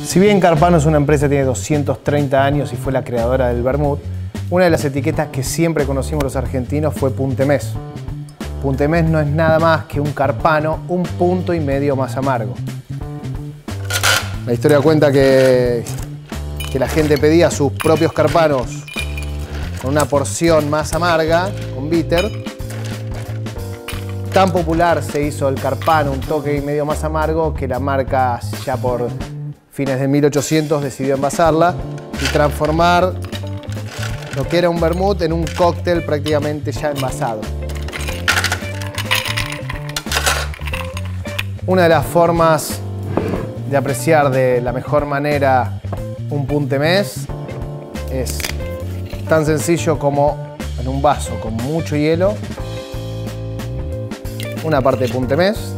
Si bien Carpano es una empresa que tiene 230 años y fue la creadora del vermut, una de las etiquetas que siempre conocimos los argentinos fue Puntemés. Puntemés no es nada más que un Carpano, un punto y medio más amargo. La historia cuenta que la gente pedía sus propios Carpanos con una porción más amarga, con bitter. Tan popular se hizo el Carpano, un toque y medio más amargo, que la marca ya por fines de 1800 decidió envasarla y transformar lo que era un vermut en un cóctel prácticamente ya envasado. Una de las formas de apreciar de la mejor manera un Puntemés es tan sencillo como en un vaso con mucho hielo, una parte de Puntemés,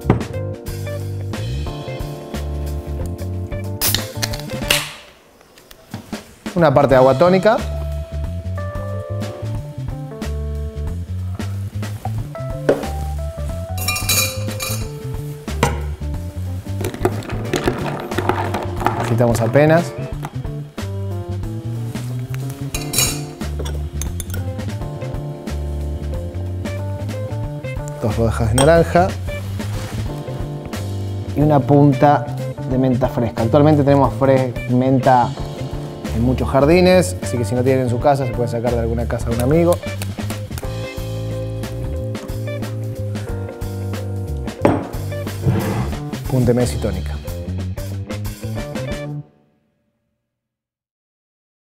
una parte de agua tónica, agitamos apenas, dos rodajas de naranja y una punta de menta fresca. Actualmente tenemos menta en muchos jardines, así que si no tienen en su casa se puede sacar de alguna casa de un amigo. Puntemés y tónica.